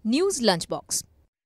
News lunch box.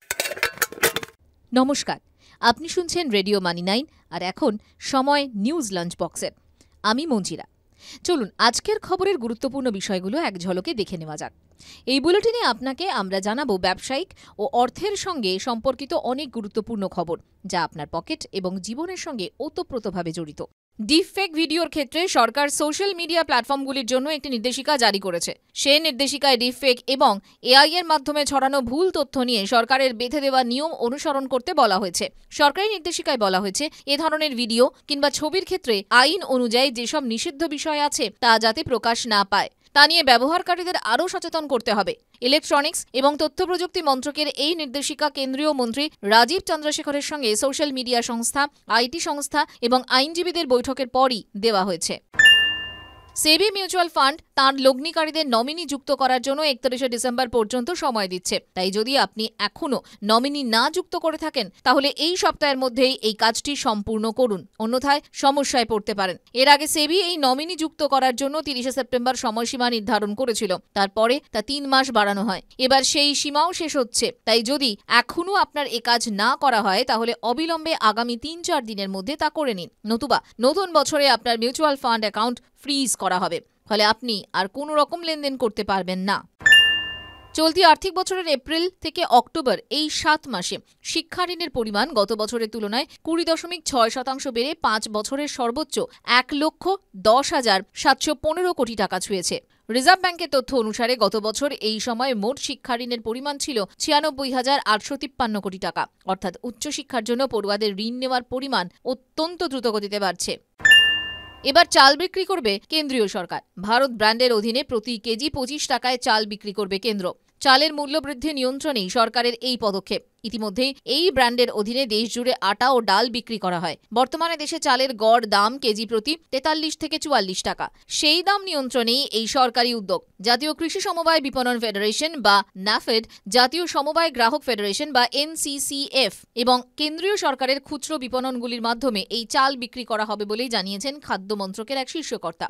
নমস্কার, আপনি শুনছেন রেডিও মানি 9 আর এখন সময় নিউজ লাঞ্চ বক্সের। আমি মঞ্জিরা। চলুন আজকের খবরের গুরুত্বপূর্ণ বিষয়গুলো এক ঝলকে দেখে নেওয়া যাক। এই বুলেটিনে আপনাকে আমরা জানাবো ব্যবসায়িক ও অর্থের সঙ্গে সম্পর্কিত অনেক গুরুত্বপূর্ণ খবর, যা আপনার পকেট এবং জীবনের সঙ্গে ওতপ্রোতভাবে জড়িত। ডিপফেক ভিডিওর ক্ষেত্রে সরকার সোশ্যাল মিডিয়া প্ল্যাটফর্মগুলির জন্য একটি নির্দেশিকা জারি করেছে। সেই নির্দেশিকায় ডিপফেক এবং এআই এর মাধ্যমে ছড়ানো ভুল তথ্য নিয়ে সরকারের বেঁধে দেওয়া নিয়ম অনুসরণ করতে বলা হয়েছে। সরকারি নির্দেশিকায় বলা হয়েছে, এ ধরনের ভিডিও কিংবা ছবির ক্ষেত্রে আইন অনুযায়ী যেসব নিষিদ্ধ বিষয় আছে তা যাতে প্রকাশ না পায়, তা নিয়ে ব্যবহারকারীদের আরও সচেতন করতে হবে। ইলেকট্রনিক্স এবং তথ্য প্রযুক্তি মন্ত্রকের এই নির্দেশিকা কেন্দ্রীয় মন্ত্রী রাজীব চন্দ্রশেখরের সঙ্গে সোশ্যাল মিডিয়া সংস্থা, আইটি সংস্থা এবং আইনজীবীদের বৈঠকের পরই দেওয়া হয়েছে। সেবি মিউচুয়াল ফান্ড তাঁর লগ্নিকারীদের নমিনি যুক্ত করার জন্য 31শে ডিসেম্বর পর্যন্ত সময় দিচ্ছে। তাই যদি আপনি এখনও নমিনি না যুক্ত করে থাকেন, তাহলে এই সপ্তাহের মধ্যেই এই কাজটি সম্পূর্ণ করুন, অন্যথায় সমস্যায় পড়তে পারেন। এর আগে সেবি এই নমিনি যুক্ত করার জন্য 30শে সেপ্টেম্বর সময়সীমা নির্ধারণ করেছিল। তারপরে তা 3 মাস বাড়ানো হয়। এবার সেই সীমাও শেষ হচ্ছে। তাই যদি এখনও আপনার এ কাজ না করা হয়, তাহলে অবিলম্বে আগামী 3-4 দিনের মধ্যে তা করে নিন, নতুবা নতুন বছরে আপনার মিউচুয়াল ফান্ড অ্যাকাউন্ট ফ্রিজ করা হবে। ফলে আপনি আর কোনো রকম লেনদেন করতে পারবেন না। চলতি আর্থিক বছরের এপ্রিল থেকে অক্টোবর এই 7 মাসে শিক্ষা ঋণের পরিমাণ গত বছরের তুলনায় 20.6% বেড়ে 5 বছরের সর্বোচ্চ 1,10,715 কোটি টাকা ছুঁয়েছে। রিজার্ভ ব্যাংকের তথ্য অনুসারে গত বছর এই সময় মোট শিক্ষা ঋণের পরিমাণ ছিল 96,853 কোটি টাকা। অর্থাৎ উচ্চশিক্ষার জন্য পড়ুয়াদের ঋণ নেওয়ার পরিমাণ অত্যন্ত দ্রুতগতিতে বাড়ছে। এবার চাল বিক্রি করবে কেন্দ্রীয় সরকার। ভারত ব্র্যান্ডের অধীনে প্রতি কেজি 25 টাকায় চাল বিক্রি করবে কেন্দ্র। চালের মূল্যবৃদ্ধি নিয়ন্ত্রণেই সরকারের এই পদক্ষেপ। ইতিমধ্যেই এই ব্র্যান্ডের অধীনে দেশজুড়ে আটা ও ডাল বিক্রি করা হয়। বর্তমানে দেশে চালের গড় দাম কেজি প্রতি 43 থেকে 44 টাকা। সেই দাম নিয়ন্ত্রণেই এই সরকারি উদ্যোগ। জাতীয় কৃষি সমবায় বিপণন ফেডারেশন বা ন্যাফেড, জাতীয় সমবায় গ্রাহক ফেডারেশন বা NCCF এবং কেন্দ্রীয় সরকারের খুচরো বিপণনগুলির মাধ্যমে এই চাল বিক্রি করা হবে বলেই জানিয়েছেন খাদ্য মন্ত্রকের এক শীর্ষকর্তা।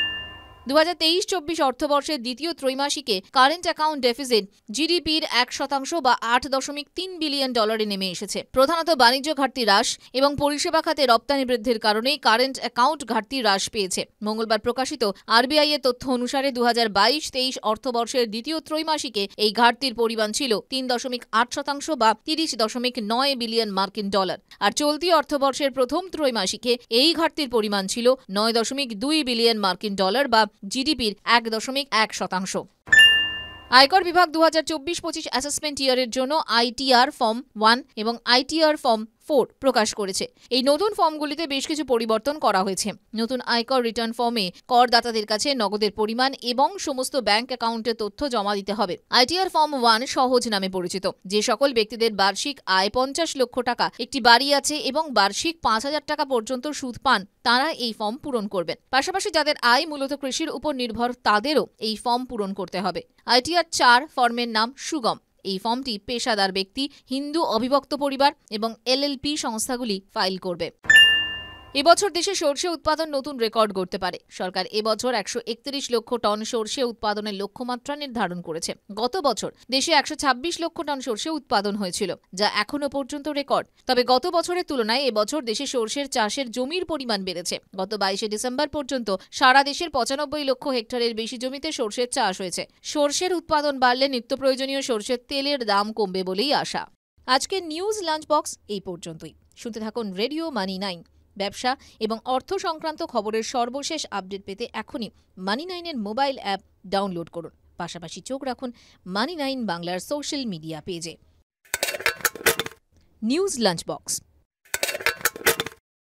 2023-24 অর্থবর্ষের দ্বিতীয় ত্রৈমাসিকে কারেন্ট অ্যাকাউন্ট ডেফিসিট জিডিপির 1% বা $8.3 বিলিয়ন নেমে এসেছে। প্রধানত বাণিজ্য ঘাটতি হ্রাস এবং পরিষেবা খাতে রপ্তানি বৃদ্ধির কারণেই কারেন্ট অ্যাকাউন্ট ঘাটতি হ্রাস পেয়েছে। মঙ্গলবার প্রকাশিত আরবিআই এর তথ্য অনুসারে 2022-23 অর্থবর্ষের দ্বিতীয় ত্রৈমাসিকে এই ঘাটতির পরিমাণ ছিল 3.8% বা $30.9 বিলিয়ন। আর চলতি অর্থবর্ষের প্রথম ত্রৈমাসিকে এই ঘাটতির পরিমাণ ছিল $9.2 বিলিয়ন বা জিডিপির 1.1%। আয়কর বিভাগ 2024-25 অ্যাসেসমেন্ট ইয়ারের জন্য ITR ফর্ম 1 এবং ITR ফর্ম 4 প্রকাশ করেছে। এই নতুন ফর্মগুলিতে বেশ কিছু পরিবর্তন করা হয়েছে। নতুন আয়কর রিটার্ন ফর্মে করদাতাদের কাছে নগদের পরিমাণ এবং সমস্ত ব্যাংক অ্যাকাউন্টের তথ্য জমা দিতে হবে। ITR ফর্ম 1 সহজ নামে পরিচিত। যে সকল ব্যক্তিদের বার্ষিক আয় 50 লক্ষ টাকা, একটি বাড়ি আছে এবং বার্ষিক 5,000 টাকা পর্যন্ত সুদ পান, তারা এই ফর্ম পূরণ করবেন। পাশাপাশি যাদের আয় মূলত কৃষির উপর নির্ভর, তাদেরও এই ফর্ম পূরণ করতে হবে। ITR 4 ফর্মের নাম সুগম। এই ফর্মটি পেশাদার ব্যক্তি, হিন্দু অবিভক্ত পরিবার এবং LLP সংস্থাগুলি ফাইল করবে। এবছর দেশে সরষে উৎপাদন নতুন রেকর্ড গড়তে পারে। সরকার এবছর 131 লক্ষ টন সরষে উৎপাদনের লক্ষ্যমাত্রা নির্ধারণ করেছে। গত বছর দেশে 126 লক্ষ টন সরষে উৎপাদন হয়েছিল, যা এখনো পর্যন্ত রেকর্ড। তবে গত বছরের তুলনায় এবছর দেশে সরষের চাষের জমির পরিমাণ বেড়েছে। গত 22শে ডিসেম্বর পর্যন্ত সারা দেশের 95 লক্ষ হেক্টরের বেশি জমিতে সরষের চাষ হয়েছে। সরষের উৎপাদন বাড়লে নিত্য প্রয়োজনীয় সরষের তেলের দাম কমবে বলেই আশা। আজকের নিউজ লাঞ্চ বক্স এই পর্যন্তই। শুনতে থাকুন রেডিও মানি 9। ব্যবসা এবং অর্থ সংক্রান্ত খবরের সর্বশেষ আপডেট পেতে এখনই মানি 9 এর মোবাইল অ্যাপ ডাউনলোড করুন। পাশাপাশি চোখ রাখুন মানি 9 বাংলার সোশ্যাল মিডিয়া পেজে। News lunch box.